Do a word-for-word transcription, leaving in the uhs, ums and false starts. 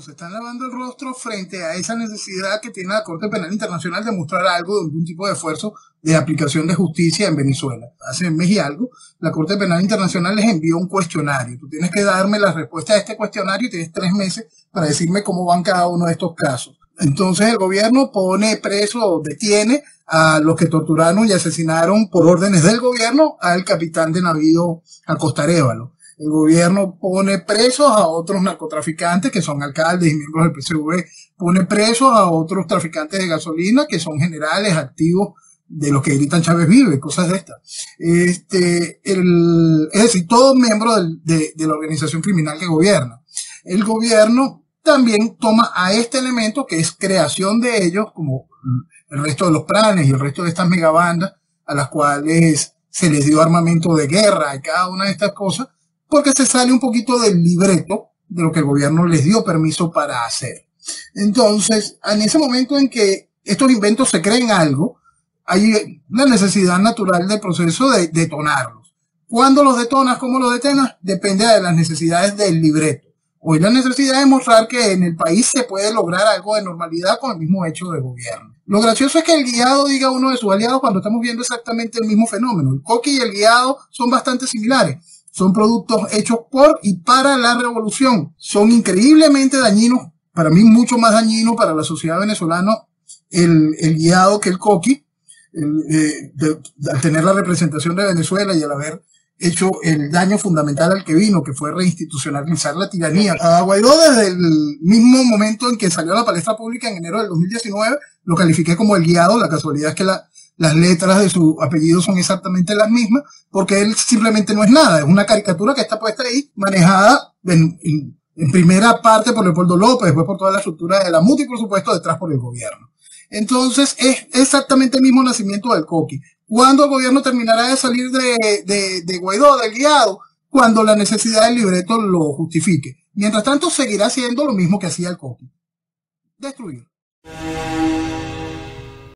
se están lavando el rostro frente a esa necesidad que tiene la Corte Penal Internacional de mostrar algo de algún tipo de esfuerzo de aplicación de justicia en Venezuela. Hace un mes y algo, la Corte Penal Internacional les envió un cuestionario. Tú tienes que darme la respuesta a este cuestionario y tienes tres meses para decirme cómo van cada uno de estos casos. Entonces el gobierno pone preso o detiene a los que torturaron y asesinaron por órdenes del gobierno al capitán de navío Acosta Arévalo. El gobierno pone presos a otros narcotraficantes que son alcaldes y miembros del P S V, pone presos a otros traficantes de gasolina que son generales activos de los que gritan Chávez vive, cosas de estas. Este, el, es decir, todos miembros del, de, de la organización criminal que gobierna. El gobierno también toma a este elemento que es creación de ellos, como el resto de los planes y el resto de estas megabandas a las cuales se les dio armamento de guerra y cada una de estas cosas, porque se sale un poquito del libreto de lo que el gobierno les dio permiso para hacer. Entonces, en ese momento en que estos inventos se creen algo, hay la necesidad natural del proceso de detonarlos. ¿Cuándo los detonas? ¿Cómo los detenas? Depende de las necesidades del libreto. Hoy la necesidad de mostrar que en el país se puede lograr algo de normalidad con el mismo hecho de gobierno. Lo gracioso es que el guiado diga uno de sus aliados cuando estamos viendo exactamente el mismo fenómeno. El coqui y el guiado son bastante similares. Son productos hechos por y para la revolución. Son increíblemente dañinos, para mí mucho más dañino para la sociedad venezolana el, el guiado que el coqui, el, eh, de, de, al tener la representación de Venezuela y al haber hecho el daño fundamental al que vino, que fue reinstitucionalizar la tiranía. A Guaidó, desde el mismo momento en que salió a la palestra pública en enero del dos mil diecinueve, lo califiqué como el guiado. La casualidad es que la Las letras de su apellido son exactamente las mismas, porque él simplemente no es nada. Es una caricatura que está puesta ahí, manejada en, en, en primera parte por Leopoldo López, después por toda la estructura de la M U T y por supuesto detrás por el gobierno. Entonces es exactamente el mismo nacimiento del coqui. ¿Cuándo el gobierno terminará de salir de, de, de Guaidó, del guiado? Cuando la necesidad del libreto lo justifique. Mientras tanto seguirá haciendo lo mismo que hacía el coqui. Destruir.